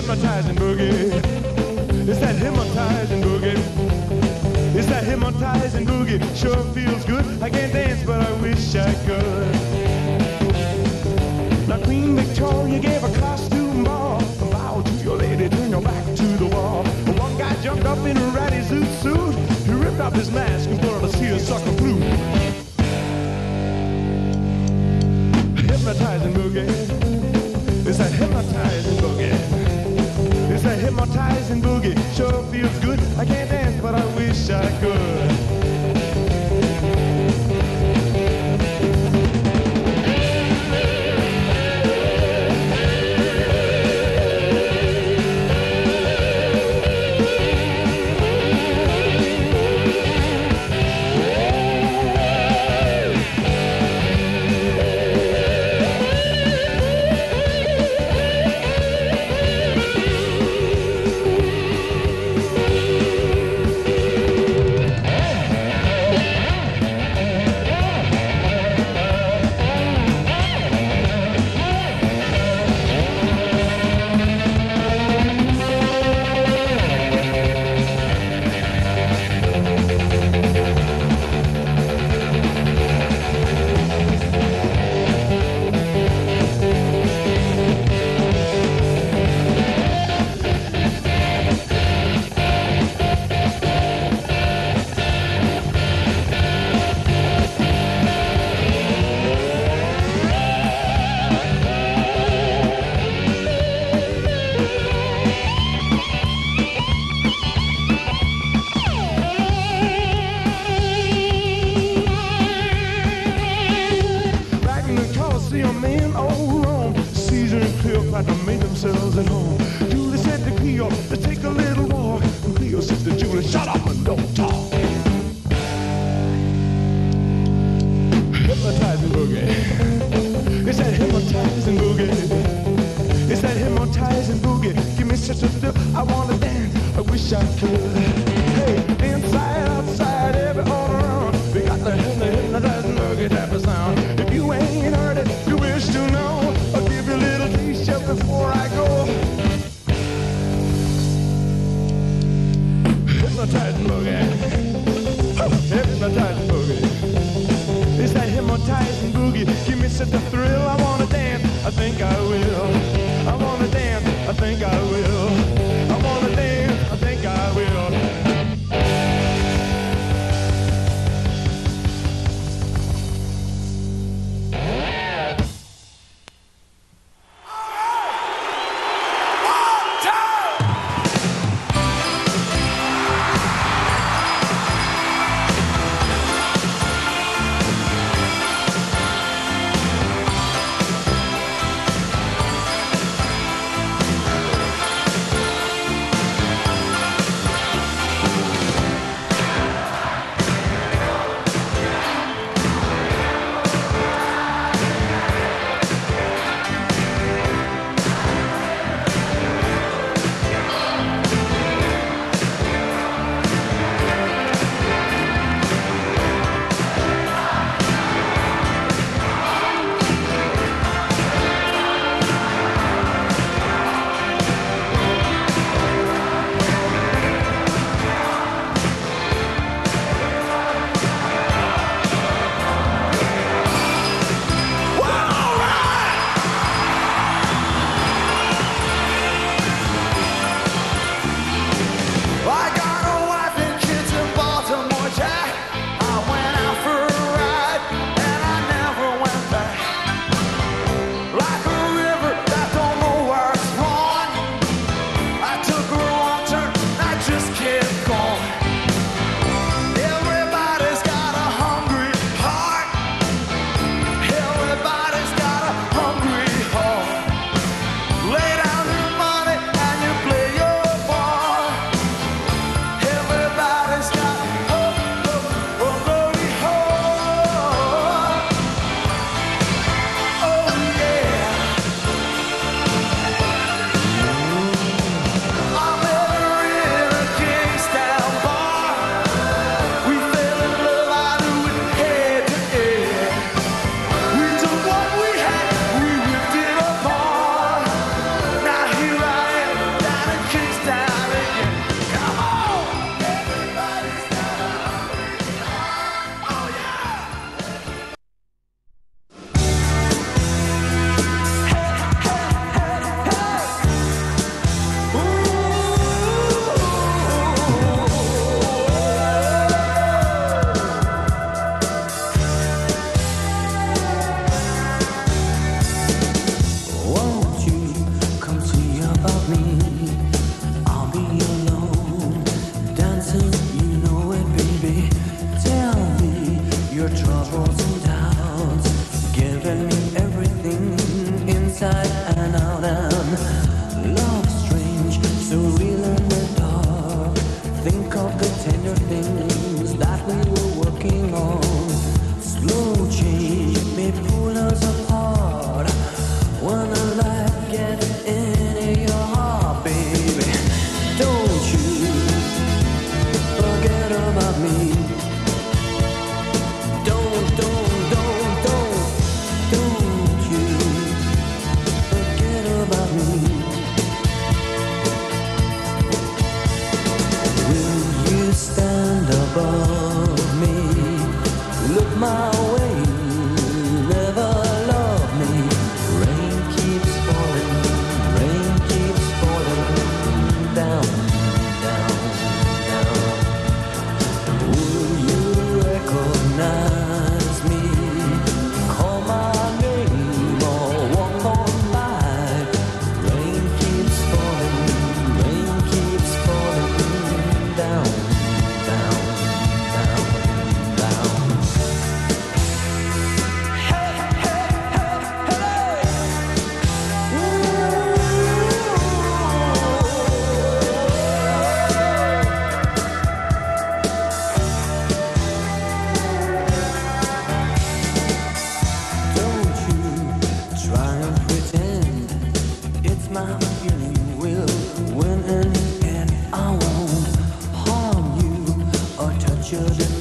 hypnotizing boogie. It's that hypnotizing boogie. It's that hypnotizing boogie. Sure feels good. I can't dance, but I wish I could. Now Queen Victoria gave a costume ball. Bow to your lady, turn your back to the wall. One guy jumped up in a ratty zoot suit. He ripped off his mask and put on a seersucker flute. Hypnotizing boogie. It's that hypnotizing boogie. It's that hypnotizing boogie. Sure feels good. I can't dance, but I wish I could. Made themselves at home. Julie said to Cleo, let's take a little walk. And Cleo said to Julie, shut up and don't talk. Hypnotizing boogie. It's that hypnotizing boogie. It's that hypnotizing boogie. Give me such a feel, I wanna dance, I wish I could. Hey, inside, outside, every all around. We got the hypnotizing boogie type of sound. If you ain't heard it, you wish to know. I'll give you a little taste just before I go. Hypnotizing boogie. Hypnotizing boogie. It's that hypnotizing boogie. Give me such a thrill. I wanna dance. I think I will. I wanna dance. I think I will. I wanna dance. I think I will. me. I'll be alone, dancing, you know it, baby. Tell me your troubles and doubts, giving me everything inside and out. And love strange, so real in the dark. Think of the tender things that we were working on. Slow change may pull us apart when the light gets into your heart, baby. Don't you forget about me. Don't you forget about me. Will you stand above me? Look my way, never love me. Rain keeps falling down, down, down. Will you recognize me? Call my name or walk on by. Rain keeps falling down, down, down, down. Don't you try and pretend it's my feeling. You will win in the end. I won't harm you or touch your